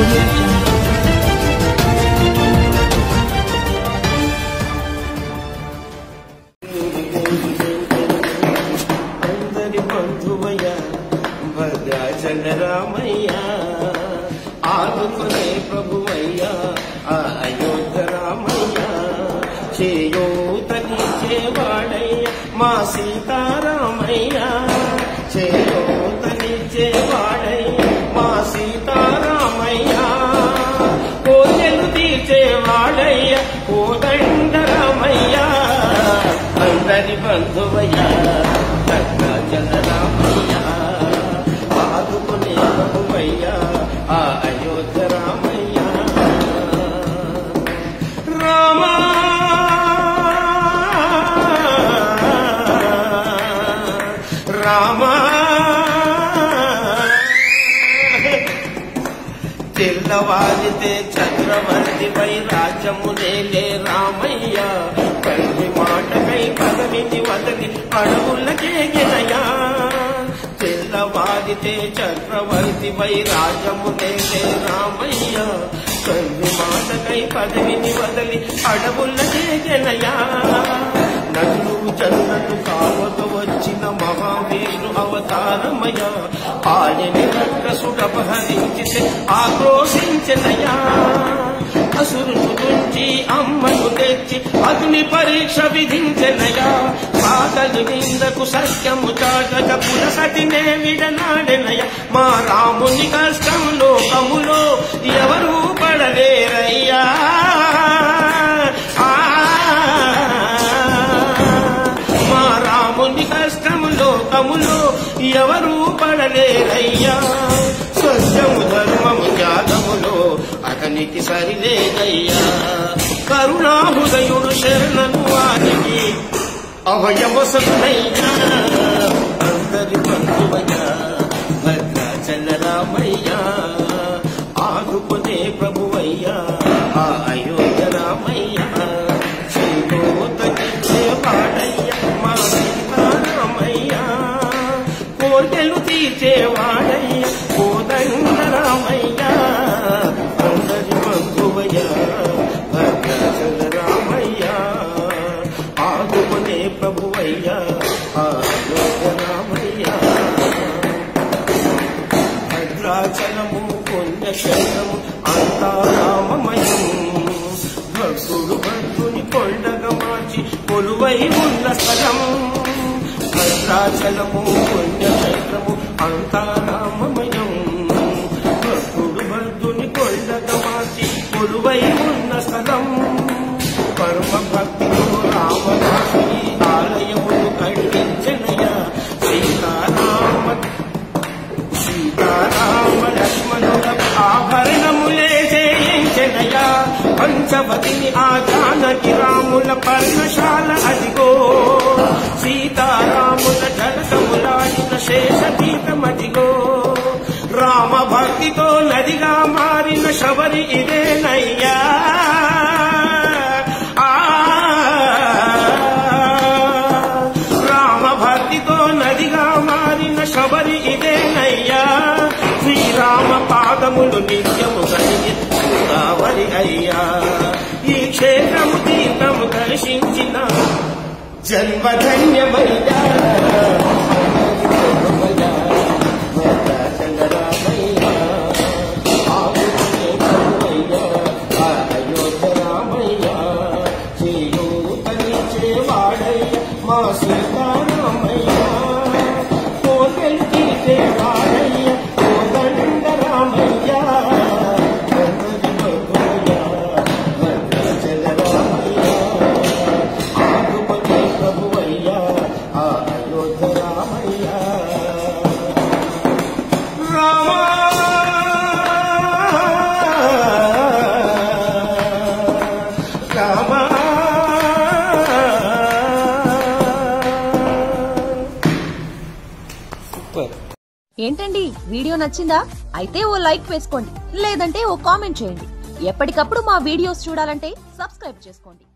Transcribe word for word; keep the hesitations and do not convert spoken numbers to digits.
audio jungle. Ramayya ఆదుకునే ప్రభువయ్య అయోధ్య రామయ్య చేయూతనిచ్చేవాడయ్య మా సీతారామయ్య చేయూతనిచ్చేవాడయ్య మా సీతారామయ్య కోజలు తీర్చేవాడయ్య కోదండ రామయ్య అందరి బంధువయ్య భద్రాచల రామయ్య ఆదుకునే ప్రభువయ్య అయోధ్య రామయ్య రామ రామ తెల్లవారితే చక్రవర్తిపై రాజ్యమునేలే రామయ్య తండ్రి మాటకై పదవిని వదలి అడవులకే గినయా తెల్లవారితే చక్రవర్తిపై రాజ్యమునేలే రామయ్య తండ్రి మాటకై పదవిని వదలి అడవులకే గినయా నదులు జల్లులు కావతో వచ్చిన మహావీరు అవతారమయ ఆయని రక్కసుడపహరించితే ఆక్రోశించనయా అసురును గుంచి అమ్మను తెచ్చి అగ్ని పరీక్ష విధించనయా సాగలు నిందకు సత్యము చాగక పులసటినే విడనాడెనయ మా రాముని కష్టం లోకములో ఎవరూ పడలేరయ్యా కష్టము లోకములో ఎవరూ పడలేరయ్యా సత్యము ధర్మము త్యాగములో అతనికి సరిలేదయ్యా కరుణాహృదయుడు శరణను వారికి అభయవసనయ్యా అందరి బంధువయ్య భద్రాచల రామయ్య ఆదుకునే ప్రభువయ్య అయోధ్య రామయ్య చేయూతనిచ్చేవాడయ్య మా సీతారామయ్య కోర్కెలు తీర్చేవాడయ్య కోదండ రామయ్య అందరి బంధువయ్య భద్రాచల రామయ్య ఆదుకునే ప్రభువయ్య అయోధ్య రామయ్య భద్రాచలము పుణ్యక్షేత్రము అంతా రామమయం భక్తుడు భక్తుని కొండగా మార్చి కొలువై ఉన్న స్థలం భద్రాచలము పుణ్యక్షేత్రము అంతా రామమయం భక్తుడు భక్తుని కొండగా మార్చి కొలువై ఉన్న స్థలం పరమ భక్తుడు రామదాసు ఈ ఆలయమును కట్టించనయ సీతారామ సీతారామ లక్ష్మణుల ఆభరణములే చేయించనయా పంచవతిని ఆ జానకి రాముల పర్ణశాల అదిగో సీతారాముల జలకములాడిన శేషతీతమదిగో రామ భక్తితో నదిగా మారిన శబరి ఇదేనయ్యా రామ భక్తితో నదిగా మారిన శబరి ఇదేనయ్యా శ్రీరామ పాదములు నిత్యము కలిగి గోదావరి అయ్యా ఈ క్షేత్రము తీర్థము దర్శించిన జన్మధన్యమయ్యా ఆదుకునే ప్రభువయ్య అయోధ్య రామయ్య చేయూతనిచ్చేవాడయ్య మా సీతారామయ్య కోర్కెలు తీర్చేవాడయ్య కోదండ రామయ్య అందరి బంధువయ్య భద్రాచల రామయ్య ఆదుకునే ప్రభువయ్య అయోధ్య రామయ్య రామ రామ ఏంటండి వీడియో నచ్చిందా? అయితే ఓ లైక్ వేసుకోండి, లేదంటే ఓ కామెంట్ చేయండి. ఎప్పటికప్పుడు మా వీడియోస్ చూడాలంటే సబ్స్క్రైబ్ చేసుకోండి.